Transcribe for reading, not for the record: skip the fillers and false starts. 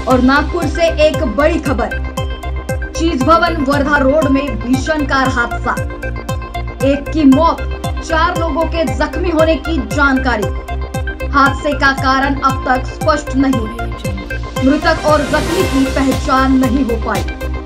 और नागपुर से एक बड़ी खबर। चीज भवन वर्धा रोड में भीषण कार हादसा, एक की मौत, 4 लोगों के जख्मी होने की जानकारी। हादसे का कारण अब तक स्पष्ट नहीं। मृतक और जख्मी की पहचान नहीं हो पाई।